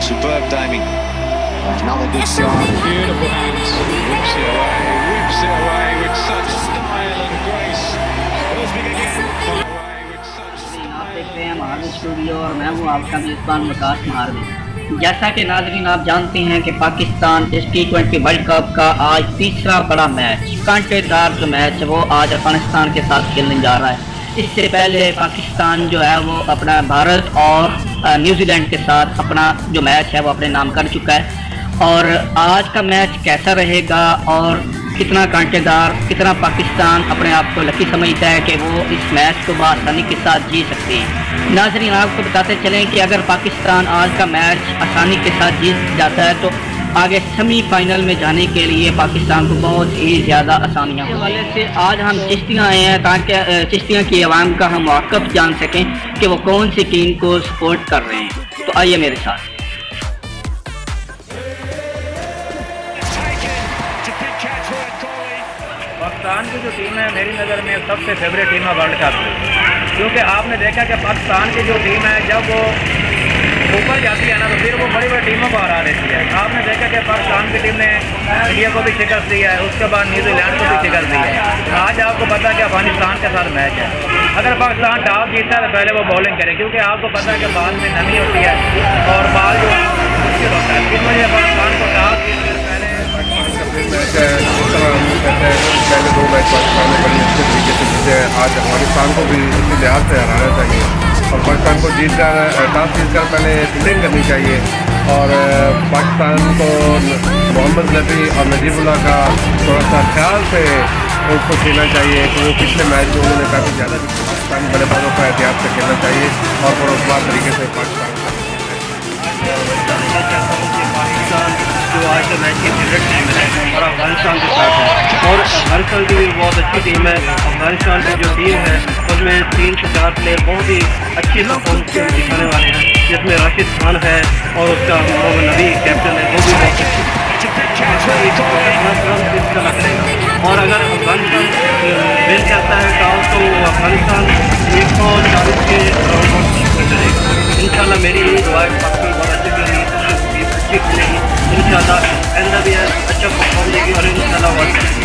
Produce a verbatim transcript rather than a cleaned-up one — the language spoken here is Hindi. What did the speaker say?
Superb timing. Another good start. Beautiful hands. Whips it away. Whips it away with such style and grace. Rosberg again. Far away with such style. आप देख रहे हैं महारवी स्टूडियो और मैं हूँ आपका मेज़बान वकास महारवी। जैसा कि नाज़रीन आप जानते हैं कि पाकिस्तान इस टी ट्वेंटी वर्ल्ड कप का आज तीसरा बड़ा मैच, कांटेदार जो मैच है वो आज अफगानिस्तान के साथ खेलने जा रहा है। इससे पहले पाकिस्तान जो है वो अपना भारत और न्यूजीलैंड के साथ अपना जो मैच है वो अपने नाम कर चुका है। और आज का मैच कैसा रहेगा और कितना कांटेदार, कितना पाकिस्तान अपने आप को लकी समझता है कि वो इस मैच को आसानी के साथ जीत सकते हैं। नाज़रीन आपको बताते चलें कि अगर पाकिस्तान आज का मैच आसानी के साथ जीत जाता है तो आगे सेमीफाइनल में जाने के लिए पाकिस्तान को बहुत ही ज़्यादा आसानियाँ होने वाले से आज हम चिश्तियाँ आए हैं ताकि चिश्तियाँ की आवाम का हम वाकफ जान सकें कि वो कौन सी टीम को सपोर्ट कर रहे हैं। तो आइए मेरे साथ। पाकिस्तान की जो टीम है मेरी नज़र में सबसे फेवरेट टीम है वर्ल्ड कप की, क्योंकि आपने देखा कि पाकिस्तान की जो टीम है जब वो ऊपर जाती है ना तो फिर वो बड़ी बड़ी टीमों को हरा देती है। आपने देखा कि पाकिस्तान की टीम ने इंडिया को भी शिकस्त दी है, उसके बाद न्यूजीलैंड को भी शिकस्त दी है। आज आपको पता है कि अफगानिस्तान के साथ मैच है। अगर पाकिस्तान टॉस जीतता है तो पहले वो बॉलिंग करे, क्योंकि आपको पता है कि बाल में नमी होती है और बाल जो मुश्किल होता है। इस वजह पाकिस्तान को टॉस जीतकर पहले मैच है, जिस तरह हम कहते हैं पहले दो मैच पाकिस्तान ने बड़ी अच्छे तरीके से जीते हैं। आज अफगानिस्तान को भी इसी लिहाज से हराना चाहिए और पाकिस्तान को जीत कर टॉस जीत कर पहले फील्डिंग करनी चाहिए और पाकिस्तान को मोहम्मद नबी और नजीबुल्लाह का थोड़ा सा ख्याल से उसको खेलना चाहिए कि वो पिछले मैच में उन्होंने काफ़ी ज़्यादा पाकिस्तानी बल्लेबाजों का एहतियात से खेलना चाहिए और पुरस्कार तरीके से पाकिस्तान जो आज का मैच की फेवरेट टीम है और अफगानिस्तान के साथ है और अफगानिस्तान की भी बहुत अच्छी टीम है। अफगानिस्तान की जो टीम है उसमें तीन से चार प्लेयर बहुत ही अच्छी परफॉर्मेंस दिखाने वाले हैं, जिसमें राशिद खान है और उसका मोहम्मद नबी कैप्टन है, वो भी बहुत अच्छी। और अगर अफगानिस्तान विन करता है टॉस तो अफगानिस्तान एक सौ चालीस के राउंड करेगा। इंशाल्लाह मेरी दुआ है पाकिस्तान बहुत अच्छी खेलेगी, अच्छी खेलेगी इंशाल्लाह, आइंदा भी अच्छा परफॉर्म देगी और इंशाल्लाह